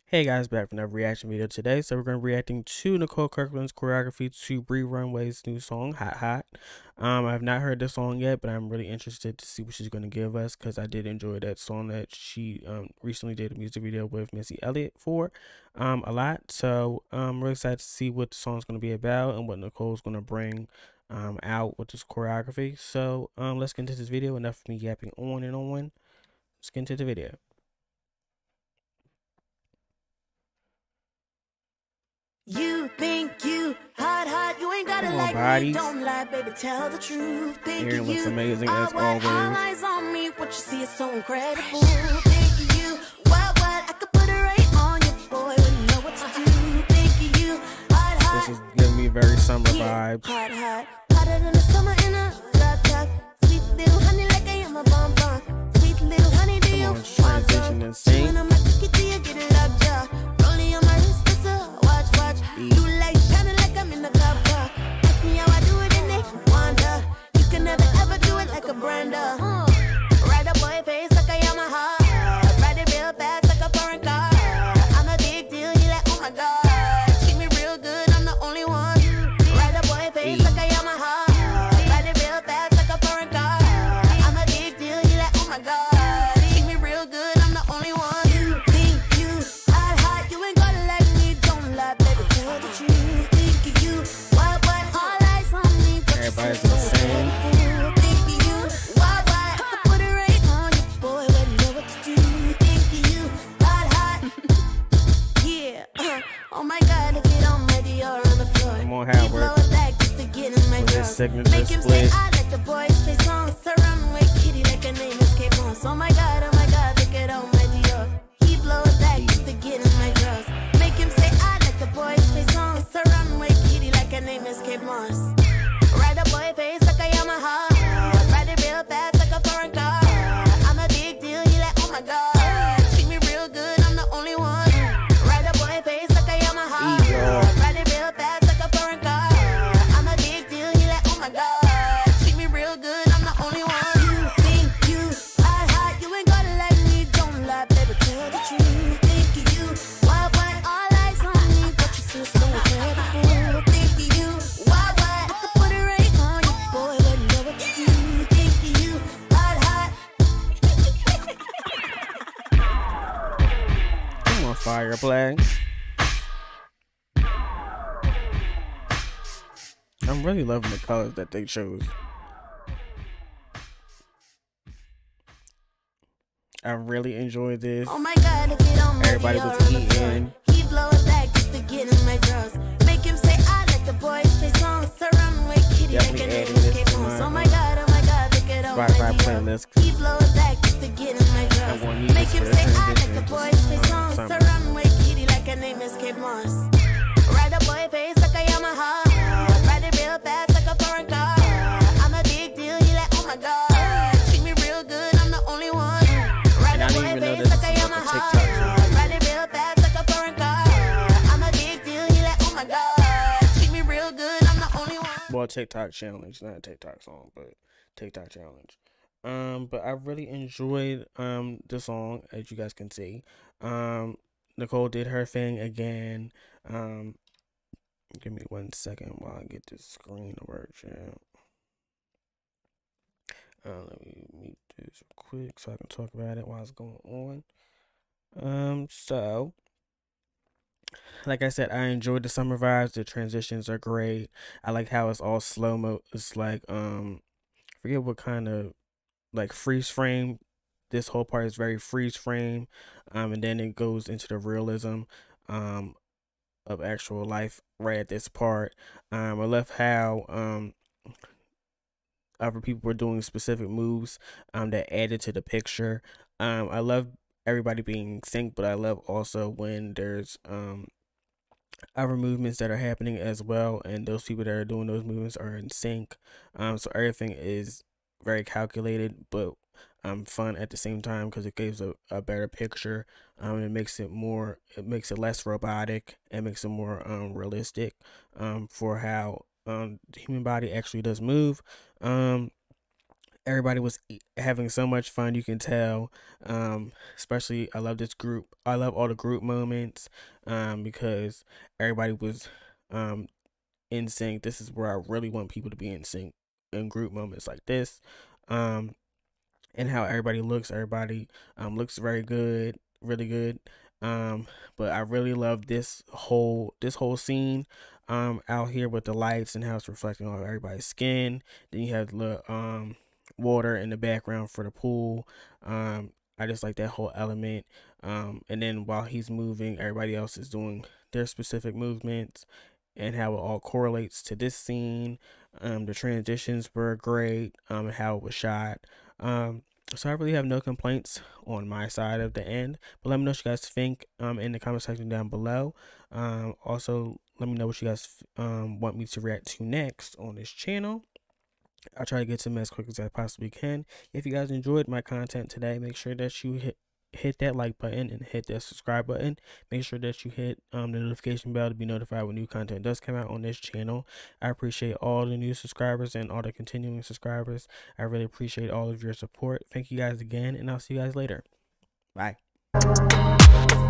Hey guys, back for another reaction video today. So we're going to be reacting to Nicole Kirkland's choreography to Bree Runway's new song, Hot Hot. I have not heard this song yet, but I'm really interested to see what she's going to give us because I did enjoy that song that she recently did a music video with Missy Elliott for a lot. So I'm really excited to see what the song's going to be about and what Nicole's going to bring out with this choreography. So let's get into this video. Enough of me yapping on and on. Let's get into the video. You think you hot, you ain't gotta like me, don't lie, baby, tell the truth. Hair looks amazing as always. All eyes on me, what you see is so incredible. Think you, what, I could put it right on you, boy, wouldn't know what to do. Think you, hot. This is giving me very summer vibes. Hot, hotter than the summer in a drop top. Sweet little honey like I am a bonbon. Sweet little honey, do you want transition and sing? When I'm at the kitty, get it up, yeah. Rolling on my wrist, it's a watch. You like shining like I'm in the car. Ask me how I do it and they wonder. You can never ever do it like a Brenda. Ride a boy face like a Yamaha. Ride it real fast like a foreign car. I'm a big deal, he like, oh my god. Treat me real good, I'm the only one. Ride a boy face like a Yamaha. Ride it real fast like a foreign car. I'm a big deal, he like, oh my god. Treat me real good, I'm the only one. You think you hot, you ain't gotta like me, don't lie, baby. Everybody's the same. Oh my god, look it on my Dior on the floor. Come on, Howard. With his signature split. I like the boys play songs. So runway kitty like her name is Kate Moss. Oh my god, look it on my Dior. He blow it back just to get in my drawers. Make him say I like the boys play songs. So runway kitty like her name is Kate Moss. Ride a boy face like a Yamaha. Ride it real fast like a foreign car. I'm a big deal, he like, oh my god. Treat me real good, I'm the only one. Ride a boy face like a Yamaha. Ride it real fast like a foreign car. I'm a big deal, he like, oh my god. Treat me real good, I'm the only one. You think you hot, you ain't gotta like me, don't lie, baby, tell the truth. Think you, what, all eyes on me, but you still so incredible. Think you, what, I could put it right on you, boy, wouldn't know what to do. Think you, hot. Come on, fire play. I'm really loving the colors that they chose. I really enjoyed this. Oh my god, look it on my Everybody was eating. He blow it back just to get in my drawers. Make him say I like the boys play songs. So runway kitty like an escape on. Oh my god, look it on my playlist. He blow it back just to get in my drawers. Make him say I like the boys play songs. So runway kitty like her name is Kate Moss. Ride a boy face like a Yamaha. Ride it real fast like a foreign car. I'm a big deal, he like, oh my god. Treat me real good, I'm the only one. Ride a boy face like a Yamaha. Ride it real fast like a foreign car. I'm a big deal, he like, oh my god. Treat me real good, I'm the only one. Well, TikTok challenge, not a TikTok song, but TikTok challenge. But I really enjoyed the song, as you guys can see. Nicole did her thing again. Give me 1 second while I get this screen to work. Let me mute this real quick so I can talk about it while it's going on. So like I said, I enjoyed the summer vibes. The transitions are great. I like how it's all slow-mo. It's like forget what kind of like freeze frame. This whole part is very freeze frame, and then it goes into the realism of actual life right at this part. I love how other people were doing specific moves that added to the picture. I love everybody being synced, but I love also when there's other movements that are happening as well, and those people that are doing those movements are in sync. So everything is very calculated, but fun at the same time because it gives a better picture. It makes it less robotic and makes it more realistic for how the human body actually does move. everybody was having so much fun. You can tell. Especially, I love this group. I love all the group moments. Because everybody was in sync. This is where I really want people to be in sync in group moments like this. And how everybody looks. Everybody looks very good, really good. But I really love this whole scene out here with the lights and how it's reflecting on everybody's skin. Then you have the water in the background for the pool. I just like that whole element. And then while he's moving, everybody else is doing their specific movements and how it all correlates to this scene. The transitions were great, and how it was shot. So I really have no complaints on my side of the end. But let me know what you guys think in the comment section down below. Also, let me know what you guys want me to react to next on this channel. I'll try to get to them as quick as I possibly can. If you guys enjoyed my content today, make sure that you hit that like button and hit that subscribe button. Make sure that you hit the notification bell to be notified when new content does come out on this channel. I appreciate all the new subscribers and all the continuing subscribers. I really appreciate all of your support. Thank you guys again, and I'll see you guys later. Bye.